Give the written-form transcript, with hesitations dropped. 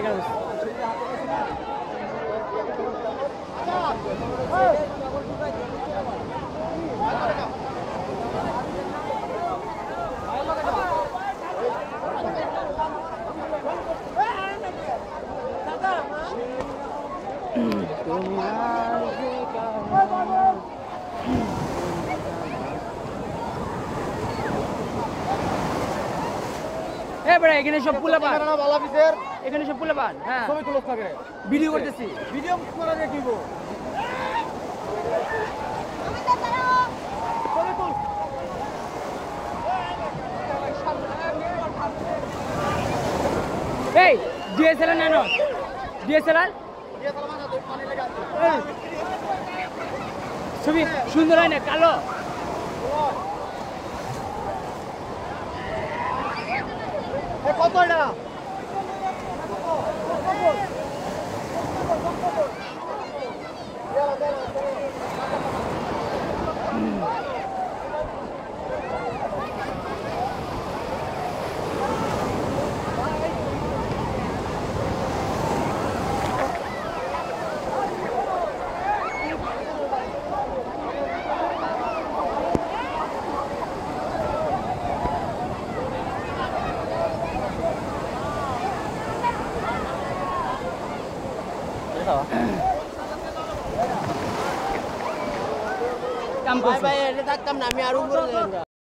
tiger মাছ এখানে সব পোলাপান এখানে সব পোলাপান হ্যাঁ ভিডিও করতেছি ভিডিও করা যায় কিবো এই ডিএসএলআর নানো ডিএসএলআর ছবি সুন্দর হয় না কালো কত টাকা কাম করছে ভাই এটা কাম না আমি আর উপরে যাই